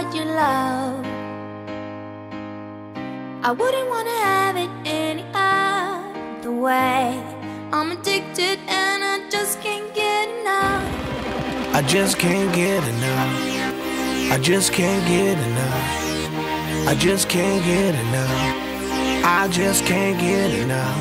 inside your love. I wouldn't wanna have it any other way. I'm addicted and I just can't get enough. I just can't get enough. I just can't get enough. I just can't get enough. I just can't get enough.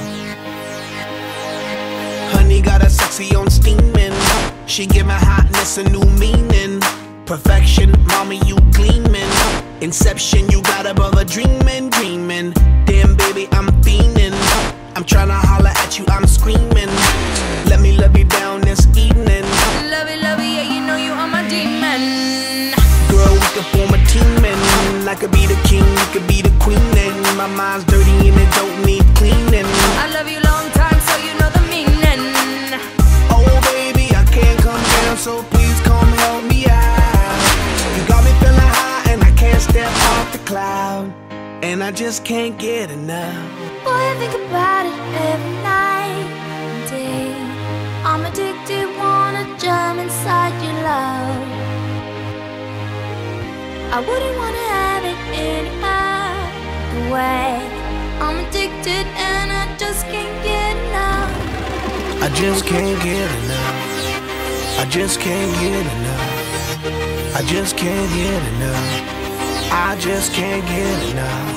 Honey got a sexy on steaming. She give my hotness a new meaning. Perfection, mommy, you gleaming. Inception, you got a brother dreaming, dreaming. Damn, baby, I'm fiending. I'm tryna holler at you, I'm screaming. Let me love you down this evening. Love it, yeah, you know you are my demon. Girl, we could form a team and I could be the king, you could be the queen. And my mind's dirty and it don't need cleaning. I love you long time, so you know the meaning. Oh baby, I can't come down, so please come help me out. You got me feeling high and I can't step off the cloud. And I just can't get enough. Boy, I think about it every night and day. I'm addicted, wanna jump inside your love. I wouldn't wanna have it any other way. I'm addicted and I just can't get enough. I just can't get enough. I just can't get enough. I just can't get enough. I just can't get enough.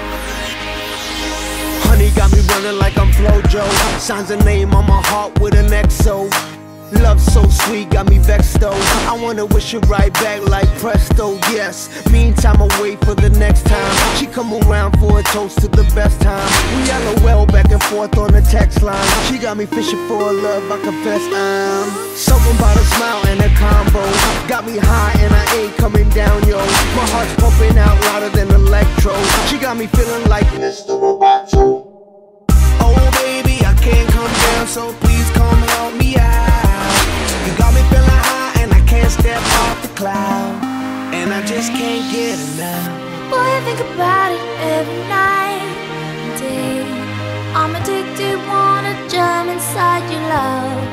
Honey got me running like I'm Flojo. Signs a name on my heart with an XO. Love so sweet, got me vexed though. I wanna wish it right back like presto, yes. Meantime, I wait for the next time she come around for a toast to the best time. We LOL back and forth on the text line. She got me fishing for a love, I confess I'm something about a smile and a combo. Got me high and I ain't coming down, yo. My heart's pumping out louder than electro. She got me feeling like Mr. Roboto. Oh baby, I can't come down, so please come help me out. You got me feeling high and I can't step off the cloud. And I just can't get enough. Boy, I think about it every night and day. I'm addicted, wanna jump inside your love.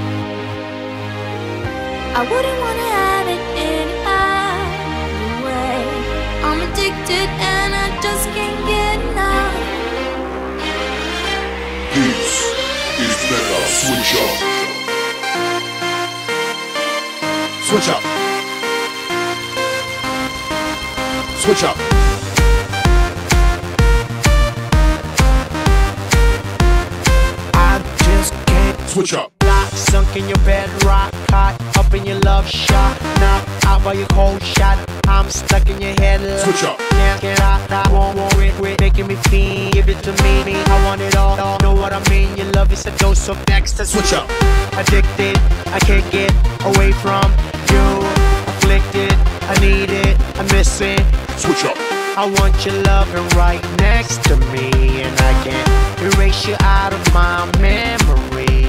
I wouldn't wanna have it any other way. I'm addicted and I just can't get enough. This is Mega Switch Up. Switch up. Switch up. I just can't Switch up. Lock, sunk in your bed, rock, hot, up in your love shot. Knock out by your cold shot. I'm stuck in your head. Switch up. Can't get out, I won't quit, making me feel. Give it to me, I want it all. Know what I mean? Your love is a dose of next. Switch up. Addicted, I can't get away from you. Afflicted, I need it, I miss it. Switch up. I want your loving right next to me, and I can't erase you out of my memory.